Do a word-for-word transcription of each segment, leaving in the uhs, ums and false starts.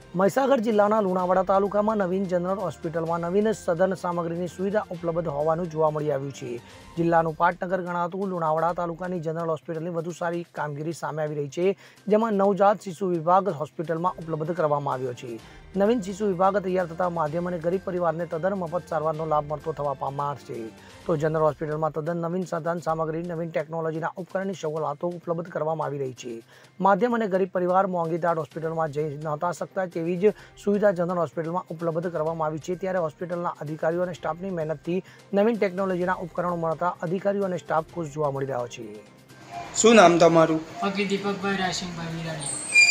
મહીસાગર જિલ્લાના લુણાવાડા તાલુકામાં નવીન જનરલ હોસ્પિટલમાં નવીન સઘન સામગ્રીની સુવિધા ઉપલબ્ધ હોવાનું જોવા મળી આવ્યું છે। જિલ્લાનું પાટનગર ગણાતું લુણાવાડા તાલુકાની જનરલ હોસ્પિટલની વધુ સારી કામગીરી સામે આવી રહી છે, જેમાં નવજાત શિશુ વિભાગ હોસ્પિટલમાં ઉપલબ્ધ કરવામાં આવ્યો છે। નવીન શિશુ વિભાગ તૈયાર થતા માધ્યમ અને ગરીબ પરિવારને તદ્દન મફત સારવારનો લાભ મળતો થવા પામ્યો છે। તો જનરલ હોસ્પિટલમાં તદ્દન નવીન સાધન સામગ્રી, નવીન ટેકનોલોજીના ઉપકરણની સવલતો ઉપલબ્ધ કરવામાં આવી રહી છે। માધ્યમ અને ગરીબ પરિવાર મોંઘીદાટ હોસ્પિટલમાં જઈ નહોતા શકતા તેવી જ સુવિધા જનરલ હોસ્પિટલમાં ઉપલબ્ધ કરવામાં આવી છે। ત્યારે હોસ્પિટલના અધિકારીઓ અને સ્ટાફની મહેનતથી નવીન ટેકનોલોજીના ઉપકરણો મળતા અધિકારીઓ અને સ્ટાફ ખુશ જોવા મળી રહ્યો છે। શું નામ તમારું? અગી દીપકભાઈ રાશિંગભાઈ વિરાણી।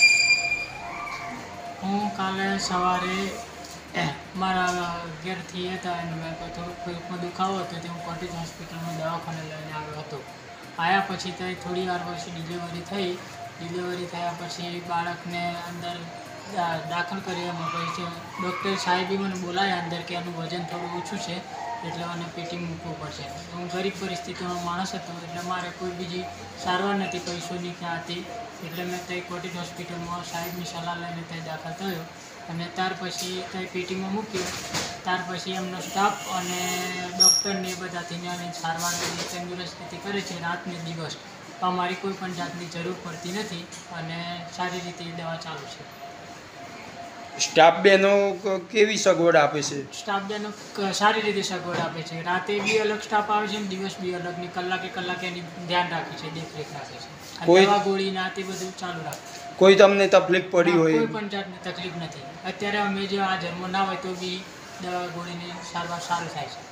હું કાલે સવારે મારા ઘેરથી હતા અને મેં થોડુંક પેટમાં દુખાવો હતો તે હું કોટેજ હોસ્પિટલમાં દવાખાને લઈને આવ્યો હતો। આવ્યા પછી ત્યાં થોડી વાર પછી ડિલિવરી થઈ। ડિલિવરી થયા પછી બાળકને અંદર દાખલ કરી એમાં પછી ડૉક્ટર સાહેબે મને બોલાયા અંદર કે એનું વજન થોડું ઓછું છે એટલે મને પેટી મૂકવું પડશે। હું ગરીબ પરિસ્થિતિનો માણસ હતો એટલે મારે કોઈ બીજી સારવાર નથી, પૈસોની ક્યાં હતી, એટલે મેં ત્યાં કોટેજ હોસ્પિટલમાં સાહેબની સલાહ લઈને ત્યાં દાખલ થયો અને ત્યાર પછી ત્યાં પેટીમાં મૂક્યો। ત્યાર પછી એમનો સ્ટાફ અને ડૉક્ટરને બધાથી અને સારવાર તંદુરસ્તી કરે છે રાત ને દિવસ। અમારી કોઈ પણ જાતની જરૂર પડતી નથી અને સારી રીતે દવા ચાલુ છે। સ્ટાફ બેનો કેવી સગવડ આપે છે? સ્ટાફ બેનો સારી રીતે સગવડ આપે છે। રાતે બી અલગ સ્ટાફ આવે છે, દિવસ બી અલગની કલાકે કલાકે એની ધ્યાન રાખે છે, દેખરેખ રાખે છે। દવા ગોળી ના તે બધું ચાલુ રાખે છે। કોઈ તમને તકલીફ પડી હોય? કોઈ પણ જાતની તકલીફ નથી। અત્યારે અમે જો આ જન્મ ના હોય તો બી દવા ગોળીની સારવાર સારું થાય છે।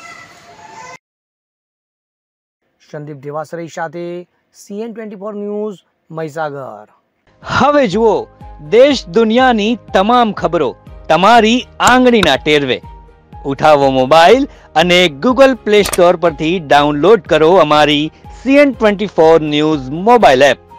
સંદીપ દેવાસરી સાથે CN twenty four news, Mahisagar. હવે જુઓ દેશ દુનિયાની તમામ ખબરો તમારી આંગળીના ટેરવે। ઉઠાવો મોબાઈલ અને ગૂગલ પ્લે સ્ટોર પરથી ડાઉનલોડ કરો અમારી CN twenty four news mobile app.